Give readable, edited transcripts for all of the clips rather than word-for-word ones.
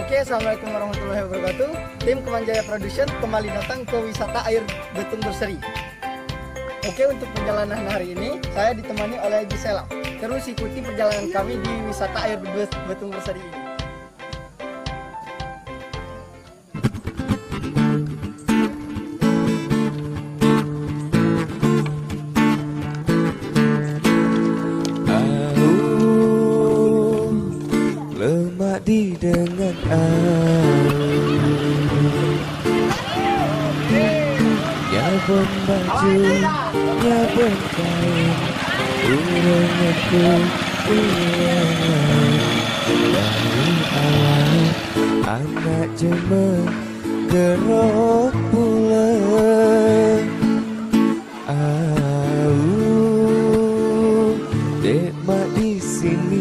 Oke, assalamualaikum warahmatullahi wabarakatuh. Tim Kemanjaya Production kembali datang ke wisata air Betung Berseri. Oke, untuk perjalanan hari ini saya ditemani oleh Gisela. Terus ikuti perjalanan kami di wisata air Betung Berseri ini. Dengan nyabon baju, nyabon kain, uranganku ulangan. Dari awal anak jemur gerok pulang. Dek mak di sini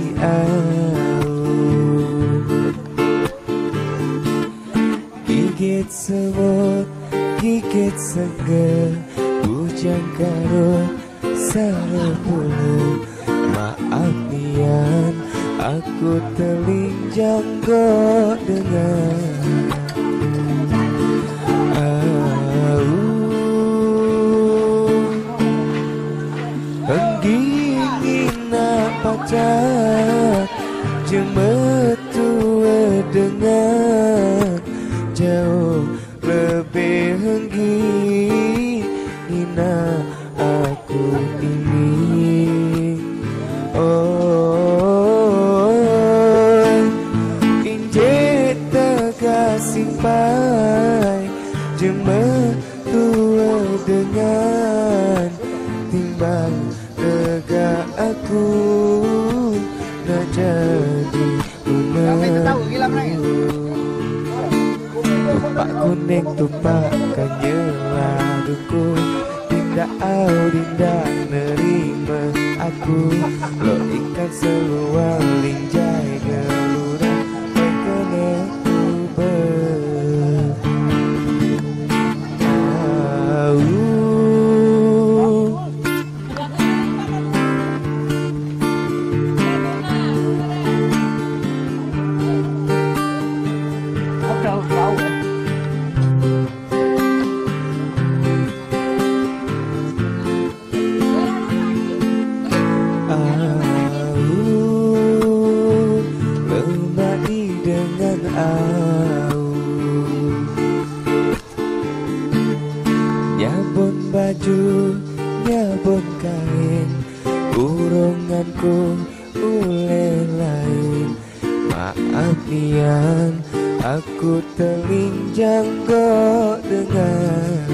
gigit semut, gigit seger, bujang karo sarepulu. Maaf nian, aku telinjang kok dengar. Enggingin pacar, jemetu dengan jauh lebih henggi Nina aku ini. Inje tega simpai jemeh tua dengan timbang tega aku nak jadi tupak kuning tupak kanyela duku tidak dinda nerima aku lo ikan seluar linjai gelurang kene kuber nyabon baju, nyabon kain, urunganku ule lain. Maaf nian, aku telinjang kok dengar.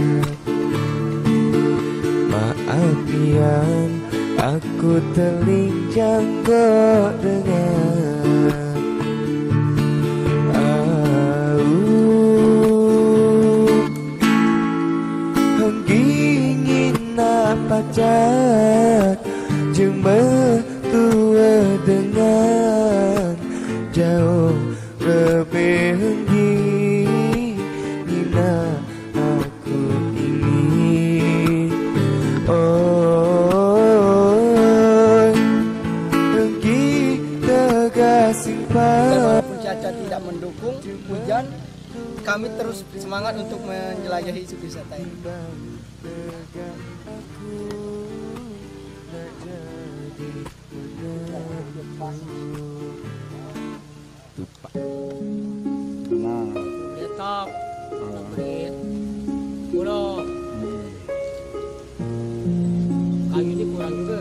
Maaf nian, aku telinjang kok dengar. Pacar cuma tua dengan jauh lebih henggi Nina aku ini. Henggi tegas simpan. Walaupun cuaca tidak mendukung hujan, kami terus semangat untuk menjelajahi wisata ini. Nah, letak, beri pulau. Kayu ini kurang juga.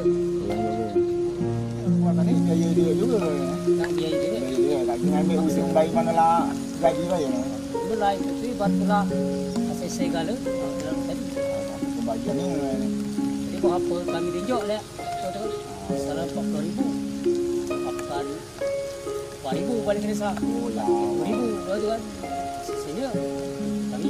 ini biaya dia juga ya. Tak biaya juga. Biaya lagi ngambil musim bayi mana lah gaji lah ya. Itu lain itu ibarat pula asal segala dalam tadi. Pembagian ni. Jadi kau apa kami tunjuk le, salah 40,000. Apa kali? 4,000 paling kena sah. 10,000 tu kan. Sini kami.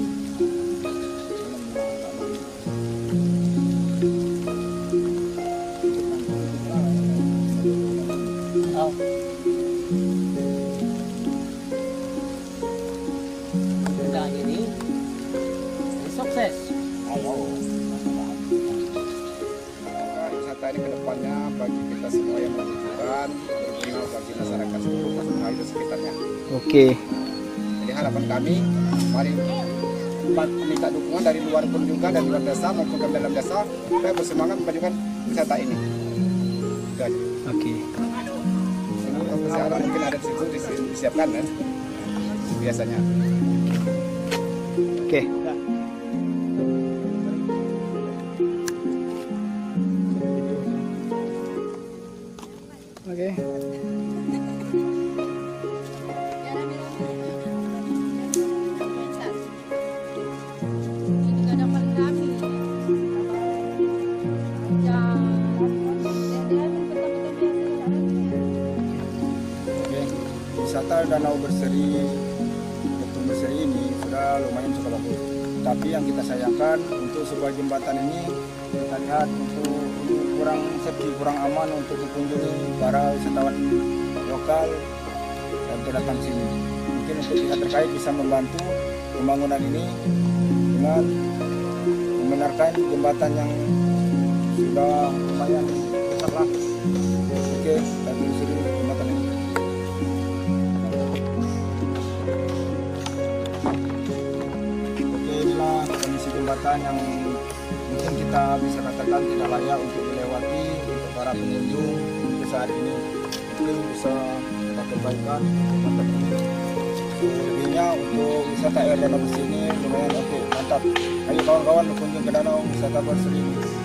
Benda ini sukses. Wisata ini kedepannya bagi kita semua yang membutuhkan berguna bagi masyarakat seluruh Kampung Melayu dan sekitarnya. Oke. harapan kami, mari minta dukungan dari luar pun juga, dari luar desa maupun dari dalam desa, supaya bersemangat memajukan wisata ini. Oke. Untuk persiapan mungkin ada di situ disiapkan kan, biasanya. Oke. Oke. Wisata Danau Berseri, Betung Berseri ini sudah lumayan cukup bagus. Tapi yang kita sayangkan untuk sebuah jembatan ini kita lihat untuk kurang safety, kurang aman untuk dikunjungi para wisatawan lokal dan untuk datang sini. Mungkin untuk pihak terkait bisa membantu pembangunan ini dengan membenarkan jembatan yang sudah lumayan besar lah. Oke, dan Berseri jembatan ini. Kondisi jembatan yang mungkin kita bisa katakan tidak layak untuk dilewati untuk para pengunjung untuk saat ini, mungkin bisa kita perbaikan jembatan ini. Selebihnya untuk wisata air danau bersih ini lumayan oke, mantap. Ayo kawan-kawan berkunjung ke danau wisata bersih ini.